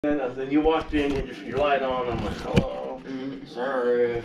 Then you walked in, you just your light on. I'm like, hello, sorry.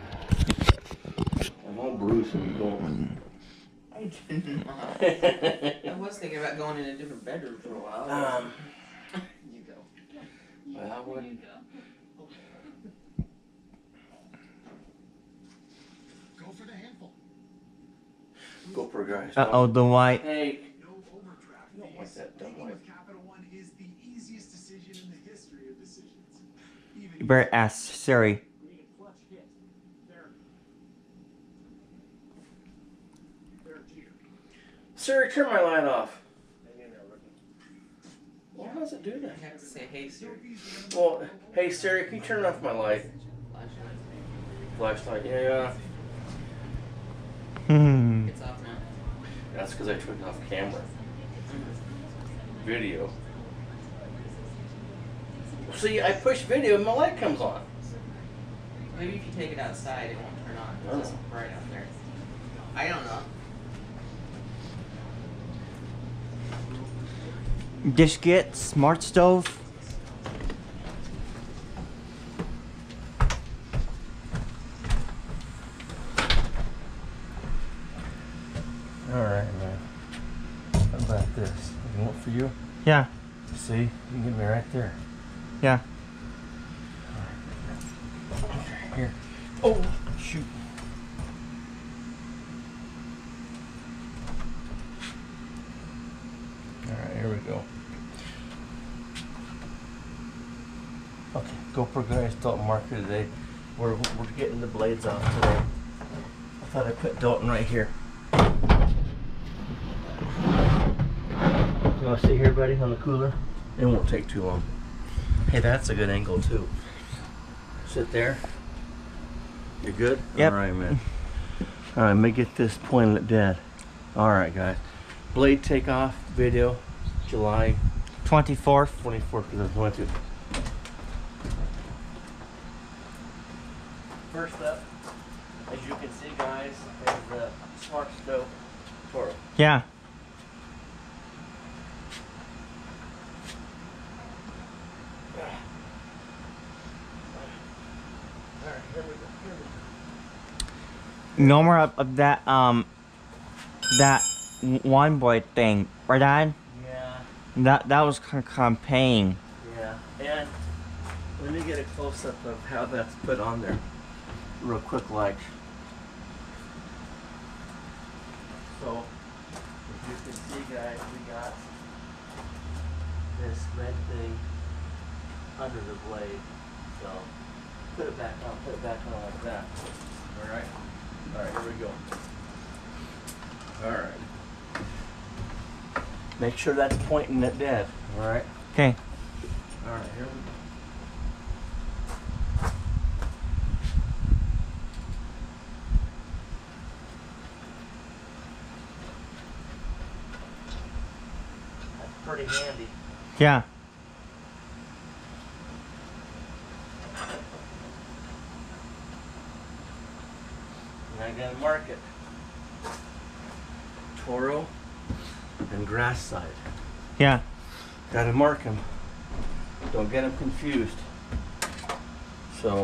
I'm all bruised and going. I didn't. I was thinking about going in a different bedroom for a while. You go. Well, I wouldn't. Go for the handful. Go for guys. Uh-oh, the white. Hey. No overdraft. You don't want that dumb Taking white. with Capital One is the easiest decision in the history of decisions. Even You better ask Siri. create a clutch hit. There. There, Jeter. Siri, turn my light off. Well, how does it do that? I have to say, hey, Siri. Well, hey Siri, can you turn off my light? Flashlight, yeah. It's off now. That's because I took it off camera. Video. See, I push video and my light comes on. Maybe if you take it outside, it won't turn on. Oh. It's just bright out there. I don't know. Dish Git, Smart Stove. Alright, man. How about this? You want for you? Yeah, See? You can get me right there. yeah. Okay, here. Oh, shoot. Alright, here we go. Okay, GoPro guys, Dalton Marker today. We're getting the blades off today. I thought I put Dalton right here. You want to sit here, buddy, on the cooler? It won't take too long. Hey, that's a good angle, too. Sit there. You good? Yep. All right, man. All right, let me get this pointed at dead. All right, guys. Blade takeoff video, July 24th. 24th, because I went to. First up, as you can see, guys, is the Smart Stove Toro. Yeah. All right, here we go. Here we go. No more of that, that one boy thing. Right, Dad? Yeah, That was campaign. yeah. And let me get a close up of how that's put on there. Real quick, like. So, if you can see, guys, we got this red thing under the blade. So, put it back on like that. Alright? Alright, here we go. Alright. Make sure that's pointing at dead. Alright? Okay. Alright, here we go. That's pretty handy. Yeah. And I gotta mark it. Toro and grass side. Yeah. Gotta mark them. Don't get them confused. So.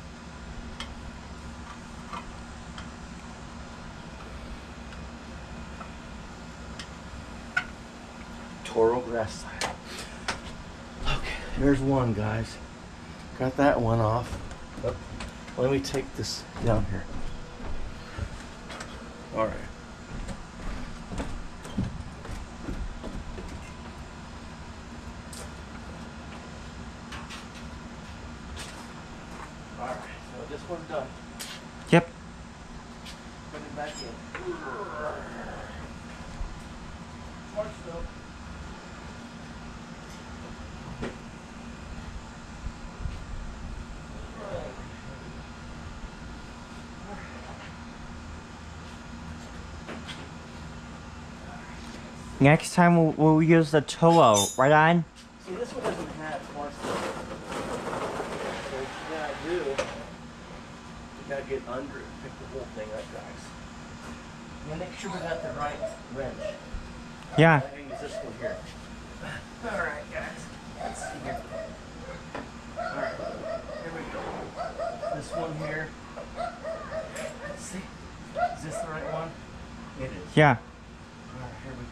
Toro grass side. Okay, there's one, guys. Got that one off. Oh, let me take this down here. All right. All right, so this one's done. Yep. Put it back in. Smart Stove. Next time we'll use the Toro, right, Dad? See, this one doesn't have Smart Stove. So what you gotta do, you gotta get under it, pick the whole thing up, guys. And make sure we got the right wrench. Yeah. I'm gonna use this one here. Alright, guys. Let's see here. Yeah. Alright, here we go.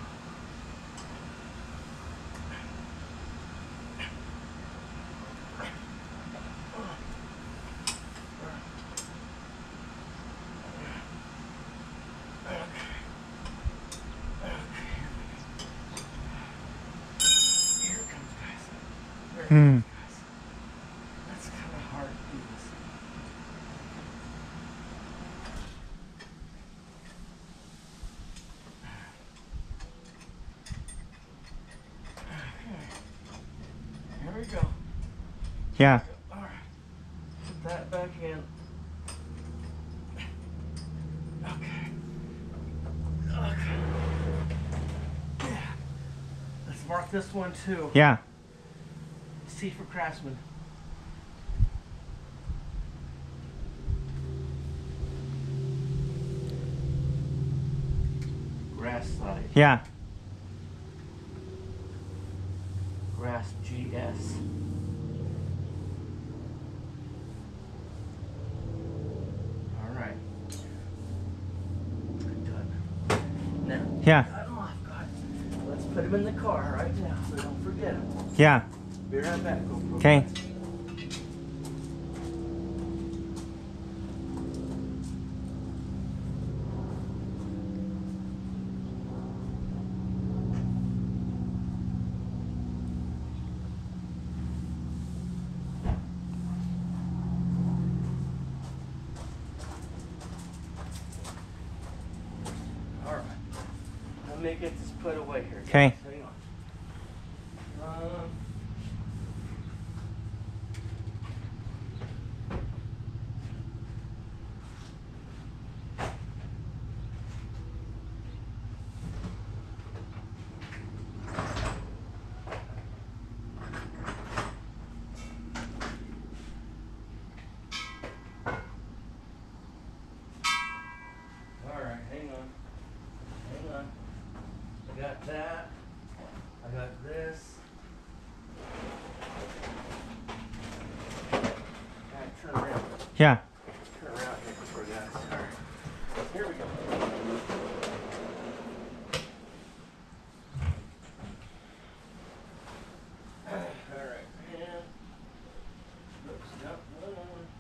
Here it comes, guys. There it Hmm. comes, guys. That's kind of hard to do this. Here we go. Yeah. Alright. Put that back in. Okay. Okay. Yeah. Let's mark this one too. Yeah. C for Craftsman. Grass slide. Yeah. Grass GS. Alright. Done. Now, Yeah. cut 'em off, God. Let's put them in the car right now so we don't forget them. Yeah. Be right back, GoPro. Okay. Alright. Let me get this put away here. guys. Okay. Hang on. Alright, hang on. Hang on. I got that. I got this. Alright, turn around. Yeah. Turn around here before guys. Alright. Here we go. Alright, and oops, no.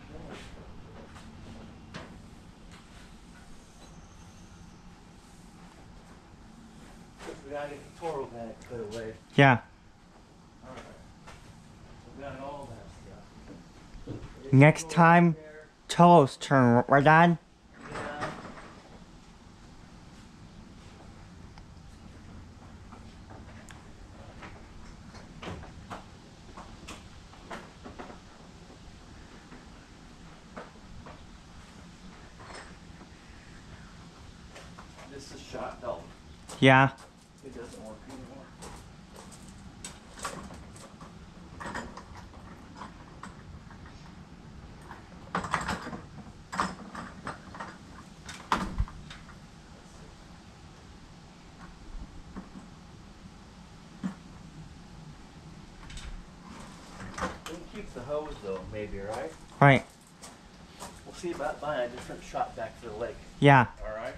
We gotta get the Toro bag put away. Yeah. Alright. We got all that stuff. Next time, Tolo's turn, right, Dad? Yeah. This is shot belt. Yeah. It doesn't work anymore. We can keep the hose though, maybe, right? Right. We'll see about buying a different shot back for the lake. Yeah. Alright?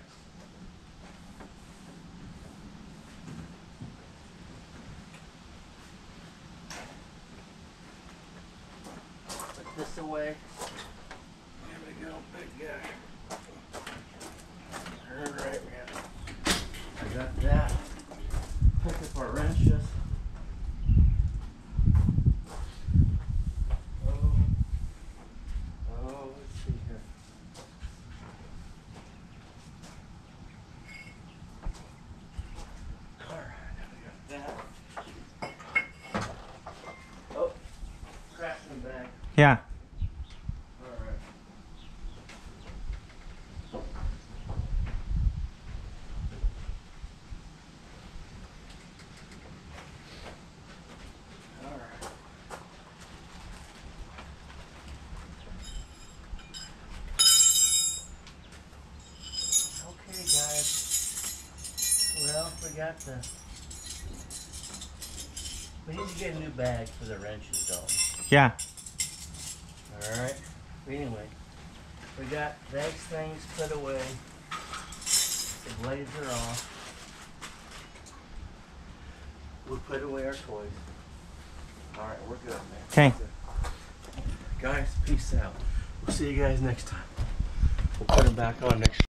Put this away. There we go, big guy. Alright, man. I got that. Pick up our wrenches. Oh, let's see here. Alright, we got that. Oh, craftsman bag. Yeah. Alright. Alright. Okay, guys. Well, we got the. We need to get a new bag for the wrenches, though. Yeah. Alright. Anyway, we got these things put away. The blades are off. We put away our toys. Alright, we're good, man. Okay. We're good. Guys, peace out. We'll see you guys next time. We'll put them back on next